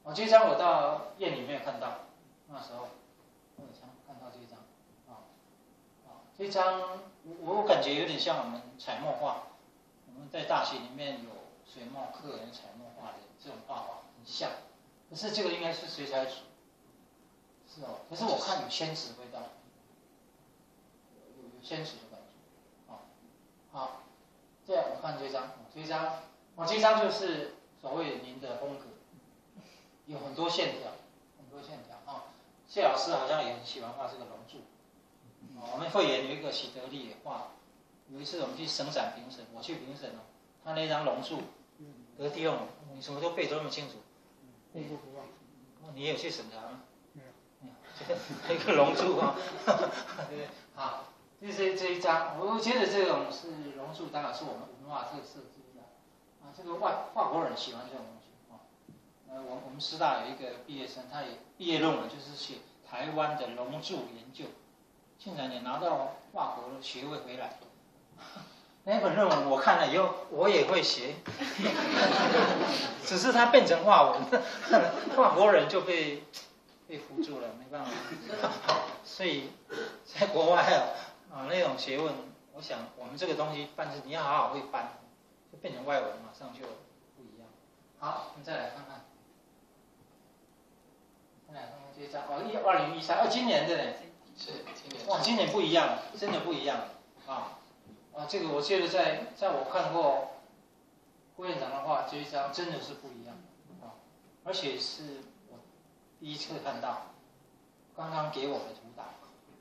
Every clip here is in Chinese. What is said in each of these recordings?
这一张我到院里没有看到，那时候我有看到这一张，这一张我感觉有点像我们彩墨画，我们在大学里面有水墨课、有彩墨画的这种画法很像，可是这个应该是水彩组，是哦，可是我看有仙子味道，有仙子的感觉，好，这样我看这张，这一张就是所谓您的风格。有很多线条，谢老师好像也很喜欢画这个龙柱。我们会员有一个喜德利也画，有一次我们去省展评审，我去评审哦，他那张龙柱，得第二名，你什么都背得那么清楚， 背不忘。 你也有去审查吗？ 没有。一个龙柱啊，对，好，这一张，我觉得这种是龙柱，当然是我们文化特色之一的。这个法国人喜欢这种东西。我们师大有一个毕业生，他也毕业论文就是写台湾的龙柱研究，竟然也拿到法国的学位回来。那本论文我看了以后，我也会写，只是它变成法文，法国人就被扶住了，没办法。所以在国外那种学问，我想我们这个东西办是你要好好会办，就变成外文，马上就不一样。好，我们再来看看。这张2013，今年的呢？ 是今年。 哇，今年不一样了，真的不一样这个我觉得在我看过郭院长的画，这一张真的是不一样而且是我第一次看到，刚刚给我的图档，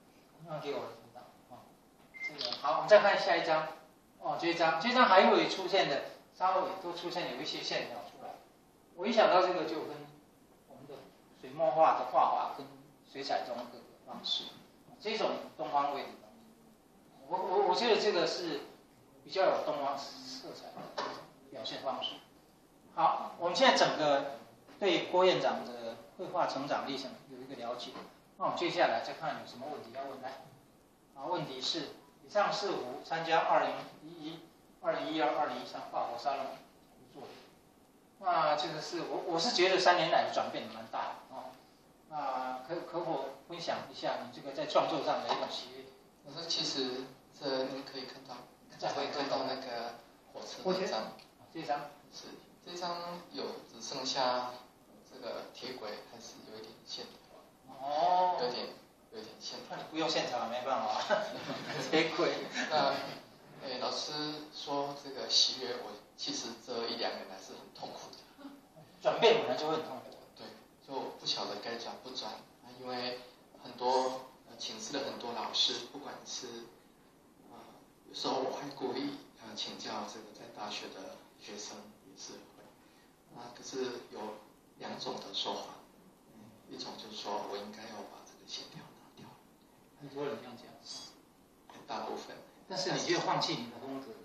这个好，我们再看下一张这一张还会出现的，稍微都出现有一些线条出来。我一想到这个就跟水墨画的画法跟水彩中的方式，这种东方味的东西，我觉得这个是比较有东方色彩的表现方式。好，我们现在整个对郭院长的绘画成长历程有一个了解，那我们接下来再看有什么问题要问来。问题是以上四幅参加2011、2012、2013法国沙龙合作的。那这个是我是觉得3年来的转变蛮大的可否分享一下你这个在创作上的一种喜悦？ 我说其实您可以看到，会看到那个火车那张， 这张是这张只剩下这个铁轨还是有一点线条，有点线条。 那你不用现场没办法，铁轨。 那老师说这个喜悦，我其实这1、2年来是很痛苦的。 转变本来就会很痛苦。 对，就不晓得该转不转因为很多请示了很多老师，不管是有时候我会故意请教这个在大学的学生也是会可是有2种的说法，一种就是说我应该要把这个线条拿掉， 很多人这样讲， 大部分。 但是你就放弃你的风格，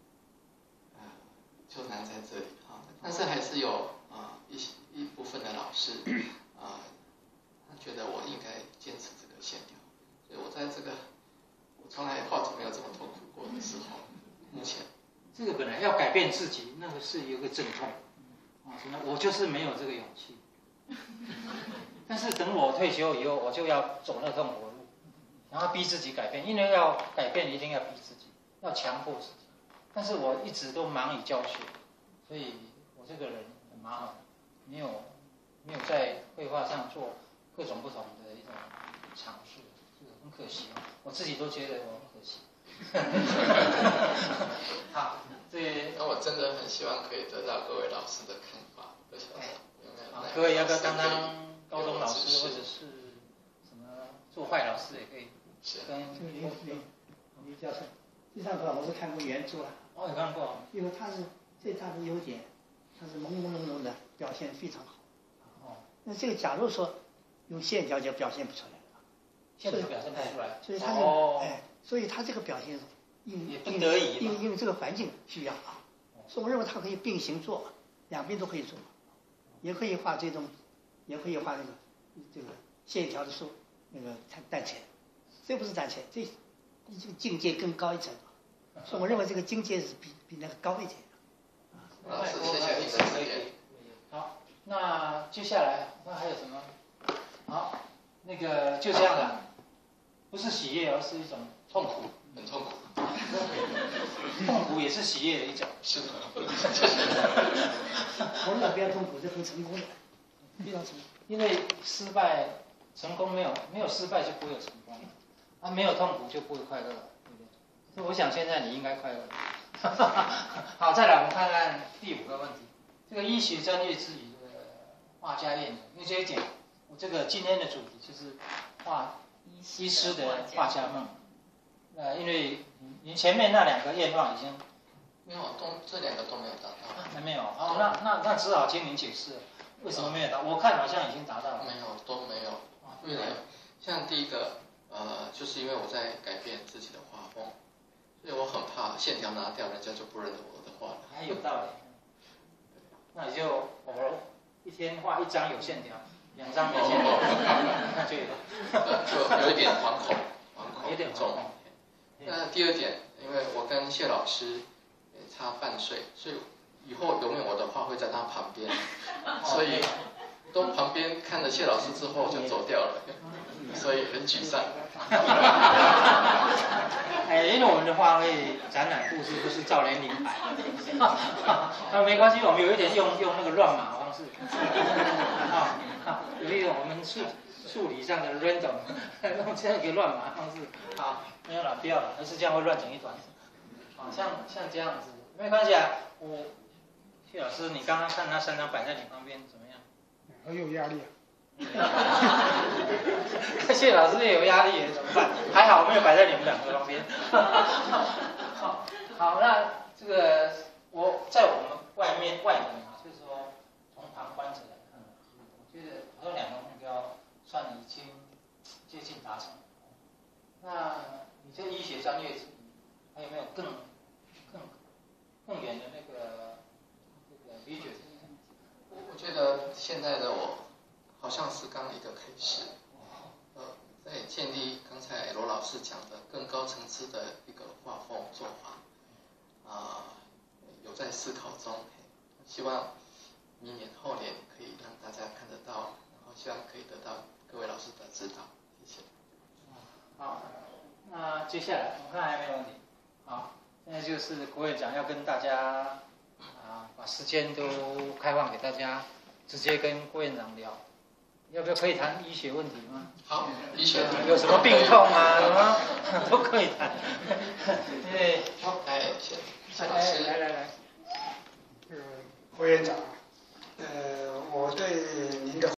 就难在这里但是还是有一部分的老师他觉得我应该坚持这个线条，所以我在这个我从来画图没有这么痛苦过的时候，目前这个本来要改变自己，那个是有个阵痛我就是没有这个勇气。但是等我退休以后，我就要走那痛苦的路，然后逼自己改变，因为要改变一定要逼自己，要强迫自己。但是我一直都忙于教学，所以我这个人很麻烦，没有在绘画上做各种不同的一种尝试，这个很可惜我自己都觉得我很可惜。好， 那我真的很希望可以得到各位老师的看法，不晓得有没有各位要不要当高中老师，或者是什么做坏老师也可以。跟李教授，这张图我是看过原著了。 你看过？ 因为它是最大的优点，它是朦朦胧胧的，表现非常好。那这个假如说用线条就表现不出来了， 线条表现不出来， 所以它所以它这个表现也不得已， 因为这个环境需要所以我认为它可以并行做，两边都可以做，也可以画这种，也可以画这个线条的书那个淡浅，这不是淡浅，这个境界更高一层。所以我认为这个境界是比那个高一点。 老师，谢谢你的指点。 好， 那接下来那还有什么？好，那个就这样了，不是喜悦，而是一种痛苦， 很痛苦。 痛苦也是喜悦的一种。 是的。 从来不要痛苦，这很成功的，非常成功。 因为失败、成功没有失败就不会有成功，啊，没有痛苦就不会快乐，对不对？所以我想现在你应该快乐。好，再来我们看看第5个问题，这个医学专业之余的画家恋人，因为这一讲，我这个今天的主题就是医师的画家梦。因为您前面那2个愿望已经没有，这2个都没有达到。 还没有，哦，那只好听您解释了，为什么没有达？我看好像已经达到了。 没有，都没有。为了像第一个，就是因为我在改变自己的画风，所以我很怕线条拿掉，人家就不认得我的画了。 还有道理。那你就一天画1张有线条，2张没线条，那就有一点惶恐， 有点重。那第2点，因为我跟谢老师差半岁，所以以后永远我的画会在他旁边，所以都旁边看着谢老师之后就走掉了，所以很沮丧。 因为我们的画会展览故事都是照连领牌，没关系，我们有一点用那个乱码方式，有一种我们数理上的 random， 用这样一个乱码方式，好，没有了，不要了，但是这样会乱成一团。像这样子，没关系啊。谢老师，你刚刚看那3张摆在你旁边怎么样？ 很有压力啊。 谢老师也有压力，怎么办？还好我没有摆在你们2个旁边。好，那这个在我们外面啊，就是说从旁观者来看，我觉得我这2个目标算已经接近达成。那你这医学专业之余，还有没有更远的那个理解？ 我觉得现在的我好像是刚一个开始，在建立刚才罗老师讲的更高层次的一个画风做法，有在思考中，希望明年后年可以让大家看得到，然后希望可以得到各位老师的指导，谢谢。 好，那接下来我看还没有问题。好，现在就是国院长要跟大家把时间都开放给大家，直接跟郭院长聊。要不要可以谈医学问题吗？ 好，医学有什么病痛啊，什么都可以谈。对， 好，谢老师， 来， 郭院长，我对您的